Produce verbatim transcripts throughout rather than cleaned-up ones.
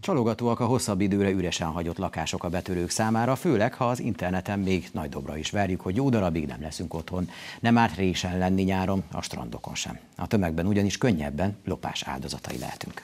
Csalogatóak a hosszabb időre üresen hagyott lakások a betörők számára, főleg ha az interneten még nagy dobra is verjük, hogy jó darabig nem leszünk otthon. Nem árt résen lenni nyáron, a strandokon sem. A tömegben ugyanis könnyebben lopás áldozatai lehetünk.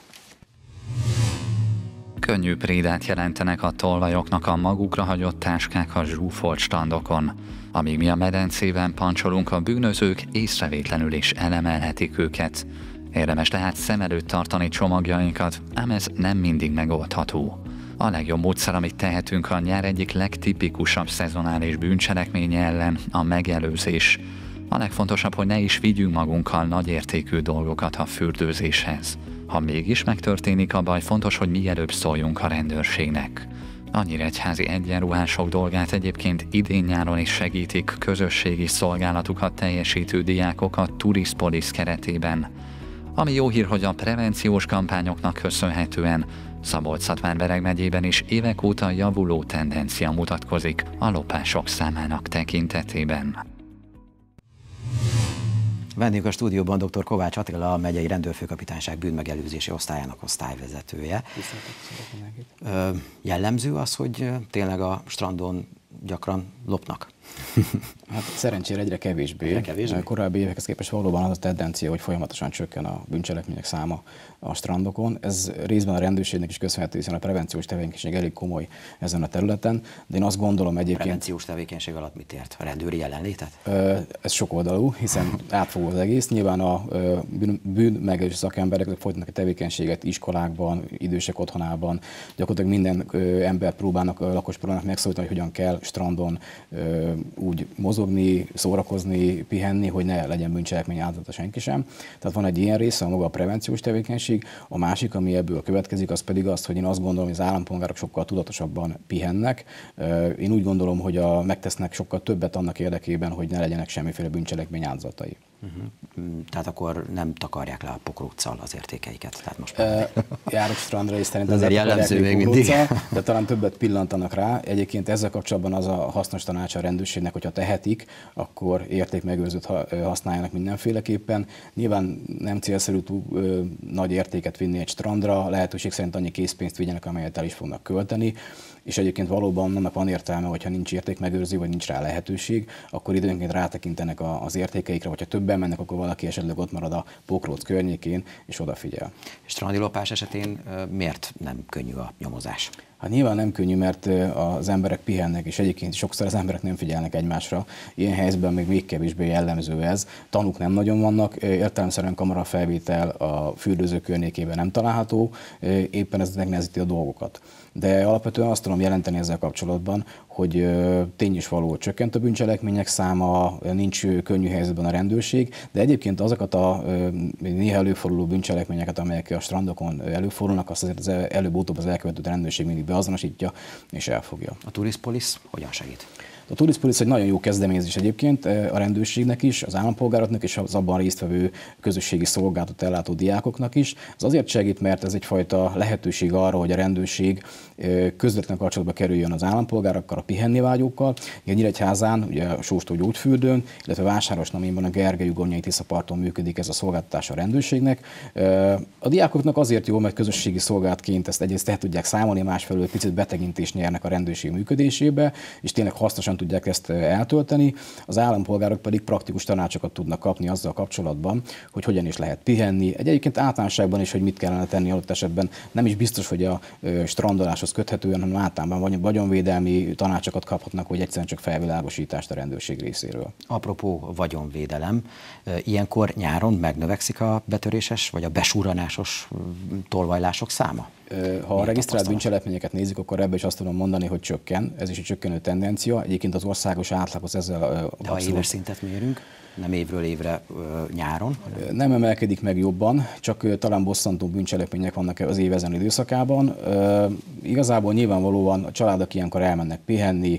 Könnyű prédát jelentenek a tolvajoknak a magukra hagyott táskák a zsúfolt strandokon. Amíg mi a medencében pancsolunk, a bűnözők észrevétlenül is elemelhetik őket. Érdemes tehát szem előtt tartani csomagjainkat, ám ez nem mindig megoldható. A legjobb módszer, amit tehetünk a nyár egyik legtipikusabb szezonális bűncselekménye ellen, a megelőzés. A legfontosabb, hogy ne is vigyünk magunkkal nagyértékű dolgokat a fürdőzéshez. Ha mégis megtörténik a baj, fontos, hogy mielőbb szóljunk a rendőrségnek. A nyíregyházi egyenruhások dolgát egyébként idén-nyáron is segítik közösségi szolgálatukat teljesítő diákok a Turispolis keretében. Ami jó hír, hogy a prevenciós kampányoknak köszönhetően Szabolcs-Szatmár-Bereg megyében is évek óta javuló tendencia mutatkozik a lopások számának tekintetében. Vendégünk a stúdióban dr. Kovács Attila, a megyei rendőrfőkapitányság bűnmegelőzési osztályának osztályvezetője. Ö, jellemző az, hogy tényleg a strandon gyakran lopnak? Hát szerencsére egyre kevésbé. Egyre kevésbé. Korábbi évekhez képest valóban az a tendencia, hogy folyamatosan csökken a bűncselekmények száma a strandokon. Ez részben a rendőrségnek is köszönhető, hiszen a prevenciós tevékenység elég komoly ezen a területen. De én azt gondolom egyébként... Prevenciós tevékenység alatt mit ért? A rendőri jelenlétet? Ez sokoldalú, hiszen átfogó az egész. Nyilván a bűnmegelőzési szakemberek folytatnak a tevékenységet iskolákban, idősek otthonában. Gyakorlatilag minden ember próbálnak, lakos próbálnak megszólítani, hogy hogyan kell strandon úgy mozogni, szórakozni, pihenni, hogy ne legyen bűncselekmény áldozata senki sem. Tehát van egy ilyen része, a maga a prevenciós tevékenység. A másik, ami ebből következik, az pedig az, hogy én azt gondolom, hogy az állampolgárok sokkal tudatosabban pihennek. Én úgy gondolom, hogy a, megtesznek sokkal többet annak érdekében, hogy ne legyenek semmiféle bűncselekmény áldozatai. Uh-huh. Tehát akkor nem takarják le a pokróccal az értékeiket. Tehát most e, járok strandra, és szerintem ez jellemző még mindig. De talán többet pillantanak rá. Egyébként ezzel kapcsolatban az a hasznos tanács a rendőrségnek, hogyha tehetik, akkor értékmegőrzőt használjanak mindenféleképpen. Nyilván nem célszerű túl ö, nagy értéket vinni egy strandra, lehetőség szerint annyi készpénzt vigyenek, amelyet el is fognak költeni. És egyébként valóban annak van értelme, hogyha nincs értékmegőrző, vagy nincs rá lehetőség, akkor időnként rátekintenek az értékeikre, vagy ha többen mennek, akkor valaki esetleg ott marad a pokróc környékén, és odafigyel. És strandi lopás esetén miért nem könnyű a nyomozás? Hát nyilván nem könnyű, mert az emberek pihennek, és egyébként sokszor az emberek nem figyelnek egymásra. Ilyen helyzetben még még kevésbé jellemző ez. Tanúk nem nagyon vannak, értelemszerűen kamerafelvétel a fürdőző környékében nem található, éppen ez megnehezíti a dolgokat. De alapvetően azt tudom jelenteni ezzel kapcsolatban, hogy tény is való, csökkent a bűncselekmények száma, nincs könnyű helyzetben a rendőrség, de egyébként azokat a néha előforduló bűncselekményeket, amelyek a strandokon előfordulnak, azt azért az előbb-utóbb az elkövető rendőrség mindig beazonosítja és elfogja. A Turispolis hogyan segít? A Turispolis egy nagyon jó kezdeményezés egyébként a rendőrségnek is, az állampolgároknak és az abban résztvevő közösségi szolgálatot ellátó diákoknak is. Ez azért segít, mert ez egyfajta lehetőség arra, hogy a rendőrség közvetlen kapcsolatba kerüljön az állampolgárokkal, a pihenni vágyókkal. A Nyíregyházán, ugye a Sóstó gyógyfürdőn, illetve Vásárosnaményban a Gergely-Ugonyai Tiszaparton működik ez a szolgáltatás a rendőrségnek. A diákoknak azért jó, mert közösségi szolgálatként ezt egyrészt el tudják számolni, másfelől picit betekintést nyernek a rendőrség működésébe, és tényleg hasznosan tudják ezt eltölteni, az állampolgárok pedig praktikus tanácsokat tudnak kapni azzal kapcsolatban, hogy hogyan is lehet pihenni. Egyébként általánosságban is, hogy mit kellene tenni adott esetben. Nem is biztos, hogy a strandoláshoz köthetően, hanem általában vagyonvédelmi tanácsokat kaphatnak, hogy egyszerűen csak felvilágosítást a rendőrség részéről. Apropó vagyonvédelem, ilyenkor nyáron megnövekszik a betöréses vagy a besúranásos tolvajlások száma? Ha a regisztrált bűncselekményeket nézzük, akkor ebben is azt tudom mondani, hogy csökken. Ez is egy csökkenő tendencia. Egyébként az országos átlaghoz ezzel De abszolút... ha éves szintet mérünk, nem évről évre nyáron? Nem emelkedik meg jobban, csak talán bosszantó bűncselekmények vannak az év ezen időszakában. Igazából nyilvánvalóan a családok ilyenkor elmennek pihenni,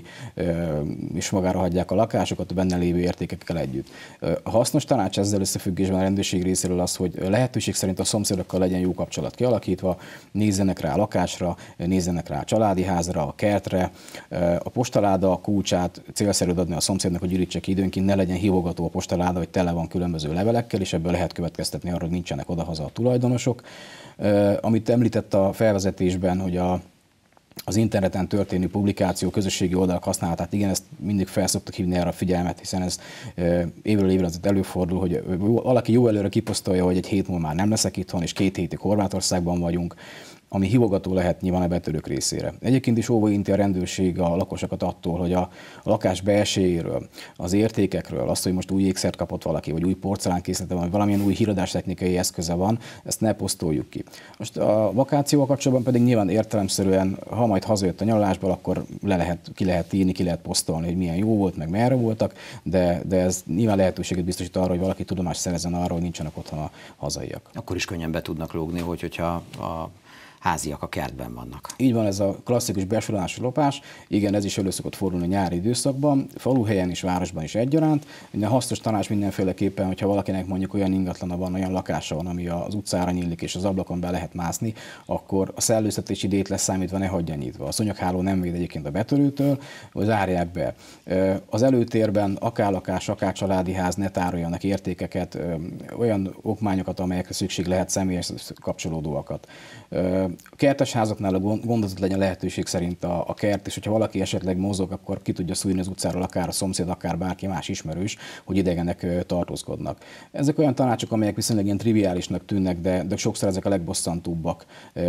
és magára hagyják a lakásokat a benne lévő értékekkel együtt. A hasznos tanács ezzel összefüggésben a rendőrség részéről az, hogy lehetőség szerint a szomszédokkal legyen jó kapcsolat kialakítva, nézzék nézzenek rá a lakásra, nézzenek rá a családi házra, a kertre. A postaláda kulcsát célszerű adni a szomszédnak, hogy gyűjtse ki időnként, ne legyen hívogató a postaláda, hogy tele van különböző levelekkel, és ebből lehet következtetni arra, hogy nincsenek odahaza a tulajdonosok. Amit említett a felvezetésben, hogy a az interneten történő publikáció, közösségi oldalak használatát, igen, ezt mindig fel szoktak hívni erre a figyelmet, hiszen ez évről évre azért előfordul, hogy valaki jó előre kiposztolja, hogy egy hét múlva már nem leszek itthon, és két hétig Horvátországban vagyunk, ami hívogató lehet nyilván a betörők részére. Egyébként is óva inti a rendőrség a lakosokat attól, hogy a, a lakás belséjéről, az értékekről, azt, hogy most új ékszert kapott valaki, vagy új porcelánkészlete van, vagy valamilyen új híradástechnikai eszköze van, ezt ne posztoljuk ki. Most a vakációval kapcsolatban pedig nyilván értelemszerűen, ha majd hazajött a nyaralásból, akkor le lehet, ki lehet írni, ki lehet posztolni, hogy milyen jó volt, meg merre voltak, de, de ez nyilván lehetőséget biztosít arra, hogy valaki tudomást szerezzen arról, hogy nincsenek otthon a hazaiak. Akkor is könnyen be tudnak lógni, hogy, hogyha a háziak a kertben vannak. Így van, ez a klasszikus besorolási lopás. Igen, ez is elő szokott fordulni a nyári időszakban, faluhelyen és városban is egyaránt. A hasznos tanács mindenféleképpen, hogyha valakinek mondjuk olyan ingatlana van, olyan lakása van, ami az utcára nyílik és az ablakon be lehet mászni, akkor a szellőztetés idejét leszámítva ne hagyja nyitva. A szúnyogháló nem véd egyébként a betörőtől, hogy zárják be. Az előtérben akár lakás, akár családi ház ne tároljanak értékeket, olyan okmányokat, amelyekre szükség lehet, személyes kapcsolódóakat. A kertes házaknál a gondozott legyen lehetőség szerint a, a kert, és hogyha valaki esetleg mozog, akkor ki tudja szúrni az utcáról akár a szomszéd, akár bárki más ismerős, hogy idegenek tartózkodnak. Ezek olyan tanácsok, amelyek viszonylag ilyen triviálisnak tűnnek, de, de sokszor ezek a legbosszantóbbak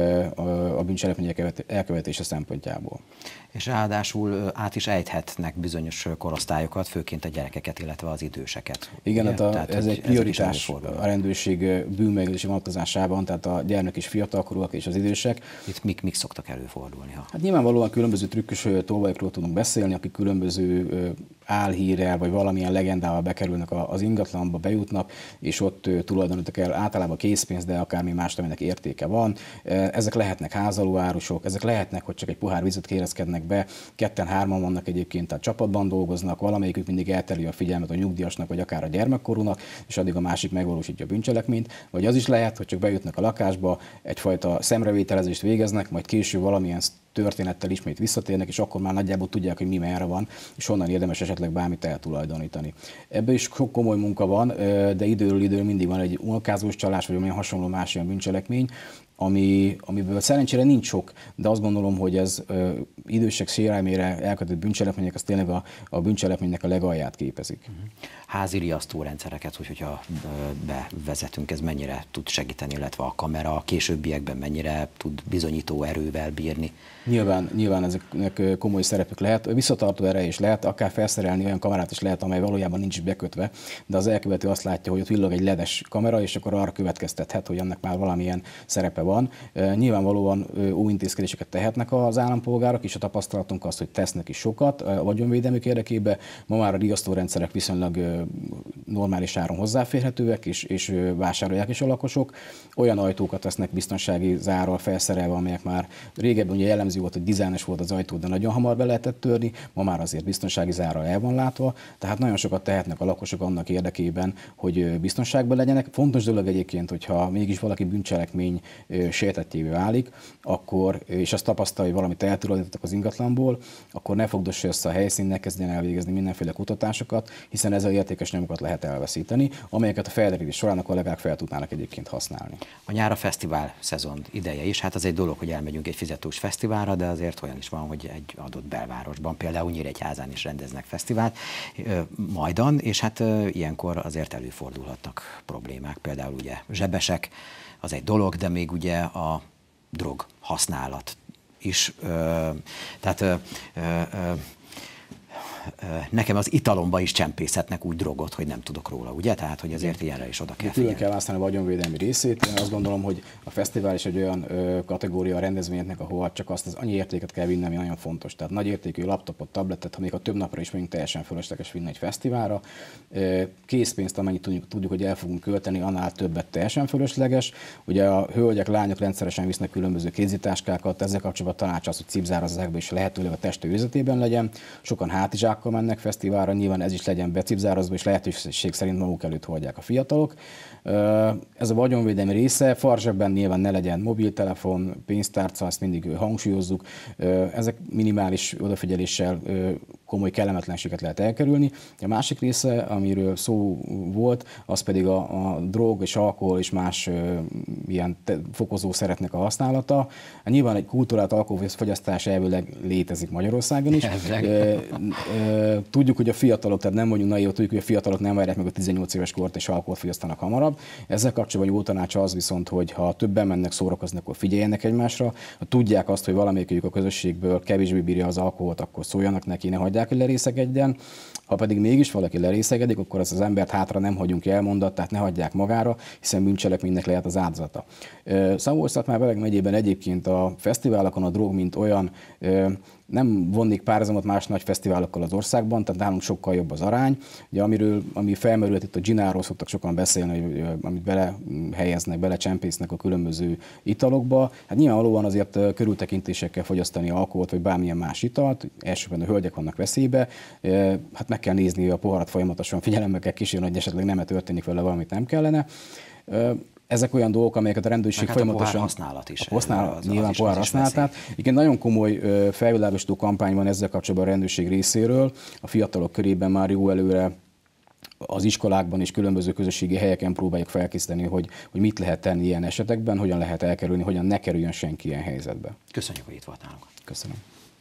a bűncselekmények elkövetése szempontjából. És ráadásul át is ejthetnek bizonyos korosztályokat, főként a gyerekeket, illetve az időseket. Igen, hát a, tehát, ez egy prioritás a rendőrség bűnmegelőzési vonatkozásában, tehát a gyermek és fiatalkorúak és az idősek. Itt mik, mik szoktak előfordulni? Ha? Hát nyilvánvalóan különböző trükkös tolvajokról tudunk beszélni, akik különböző álhírrel vagy valamilyen legendával bekerülnek az ingatlanba, bejutnak, és ott tulajdonítok el általában készpénz, de akármi más, aminek értéke van. Ezek lehetnek házalóárusok, ezek lehetnek, hogy csak egy pohár vizet kérezkednek be, ketten-hárman vannak egyébként, tehát csapatban dolgoznak, valamelyikük mindig eltereli a figyelmet a nyugdíjasnak, vagy akár a gyermekkorúnak, és addig a másik megvalósítja a bűncselekményt, vagy az is lehet, hogy csak bejutnak a lakásba, egyfajta szemrevételezést végeznek, majd később valamilyen történettel ismét visszatérnek, és akkor már nagyjából tudják, hogy mi merre van, és honnan érdemes esetleg bármit eltulajdonítani. Ebből is sok komoly munka van, de időről időről mindig van egy unokázós csalás, vagy olyan hasonló más ilyen bűncselekmény, ami, amiből szerencsére nincs sok, de azt gondolom, hogy ez ö, idősek sérelmére elkövetett bűncselekmények, az tényleg a, a bűncselekménynek a legalját képezik. Házi riasztó rendszereket, hogy, hogyha bevezetünk, ez mennyire tud segíteni, illetve a kamera a későbbiekben mennyire tud bizonyító erővel bírni? Nyilván, nyilván ezeknek komoly szerepük lehet, visszatartó ereje is lehet, akár felszerelni olyan kamerát is lehet, amely valójában nincs bekötve, de az elkövető azt látja, hogy ott villog egy ledes kamera, és akkor arra következtethet, hogy annak már valamilyen szerepe van. Nyilvánvalóan óvintézkedéseket tehetnek az állampolgárok, és a tapasztalatunk az, hogy tesznek is sokat a vagyonvédelmük érdekében. Ma már a riasztórendszerek viszonylag normális áron hozzáférhetőek, és, és vásárolják is a lakosok. Olyan ajtókat vesznek biztonsági zárral felszerelve, amelyek már régebben ugye jellemző volt, hogy dizájnos volt az ajtó, de nagyon hamar be lehetett törni, ma már azért biztonsági zárral el van látva, tehát nagyon sokat tehetnek a lakosok annak érdekében, hogy biztonságban legyenek. Fontos dolog egyébként, hogyha mégis valaki bűncselekmény sértettjévé válik, akkor, és azt tapasztalja, hogy valamit eltulajdonítottak az ingatlanból, akkor ne fogdossa össze a helyszínen, ne kezdjen elvégezni mindenféle kutatásokat, hiszen ezzel értékes nyomokat lehet elveszíteni, amelyeket a felderítés során a kollégák fel tudnának egyébként használni. A nyár a fesztivál szezon ideje is, hát az egy dolog, hogy elmegyünk egy fizetős fesztiválra, de azért olyan is van, hogy egy adott belvárosban, például Nyíregyházán is rendeznek fesztivált majdan, és hát ilyenkor azért előfordulhatnak problémák, például ugye zsebesek, az egy dolog, de még ugye a drog használat is, ö, tehát ö, ö, ö, nekem az italomba is csempészhetnek úgy drogot, hogy nem tudok róla, ugye? Tehát, hogy azért ilyenre is oda kell figyelni. Külön kell választani a vagyonvédelmi részét. Én azt gondolom, hogy a fesztivál is egy olyan ö, kategória a rendezvényeknek, ahol csak azt az annyi értéket kell vinni, ami nagyon fontos. Tehát nagy értékű laptopot, tabletet, ha még a több napra is mondjuk teljesen fölösleges vinni egy fesztiválra. Készpénzt, amennyit tudjuk, tudjuk, hogy el fogunk költeni, annál többet teljesen fölösleges. Ugye a hölgyek, lányok rendszeresen visznek különböző kézitáskákat, ezzel kapcsolatban tanács az, hogy cipzárazzák be, és lehetőleg a teste őrzetében legyen. Sokan hátizsák ruhákkal mennek fesztiválra, nyilván ez is legyen becipzározva, és lehetőség szerint maguk előtt hordják a fiatalok. Ez a vagyonvédelmi része, farzsebben nyilván ne legyen mobiltelefon, pénztárca, ezt mindig hangsúlyozzuk. Ezek minimális odafigyeléssel komoly kellemetlenséget lehet elkerülni. A másik része, amiről szó volt, az pedig a, a drog és alkohol és más ilyen fokozószereknek a használata. Nyilván egy kultúrált alkoholfogyasztás elvileg létezik Magyarországon is. Tudjuk, hogy a fiatalok, tehát nem vagyunk naívak, tudjuk, hogy a fiatalok nem várják meg a tizennyolc éves kort és alkoholt fogyasztanak hamarabb. Ezzel kapcsolatban jó tanács az viszont, hogy ha többen mennek szórakozni, akkor figyeljenek egymásra. Ha tudják azt, hogy valamelyikük a közösségből kevésbé bírja az alkoholt, akkor szóljanak neki, ne hagyják, hogy lerészegedjen. Ha pedig mégis valaki lerészegedik, akkor az az embert hátra nem hagyunk elmondat, tehát ne hagyják magára, hiszen bűncselekménynek lehet az áldozata. Szabolcs-Szatmár-Bereg megyében egyébként a fesztiválokon a drog, mint olyan, nem vonnék párhuzamot más nagy fesztiválokkal az országban, tehát nálunk sokkal jobb az arány. Ugye, amiről, ami felmerült itt a gináról szoktak sokan beszélni, hogy amit belehelyeznek, belecsempésznek a különböző italokba. Hát nyilvánvalóan azért körültekintésekkel fogyasztani alkoholt, vagy bármilyen más italt, elsőben a hölgyek vannak veszélybe. Hát meg kell nézni a poharat folyamatosan, figyelemmel kell kísérni, hogy esetleg nem történik vele valamit nem kellene. Ezek olyan dolgok, amelyeket a rendőrség hát folyamatosan... a pohár használat is. A használat, az, nyilván az pohár használatát. Igen, nagyon komoly felvilágosító kampány van ezzel kapcsolatban a rendőrség részéről. A fiatalok körében már jó előre az iskolákban és különböző közösségi helyeken próbáljuk felkészíteni, hogy, hogy mit lehet tenni ilyen esetekben, hogyan lehet elkerülni, hogyan ne kerüljön senki ilyen helyzetbe. Köszönjük, hogy itt volt nálunk. Köszönöm.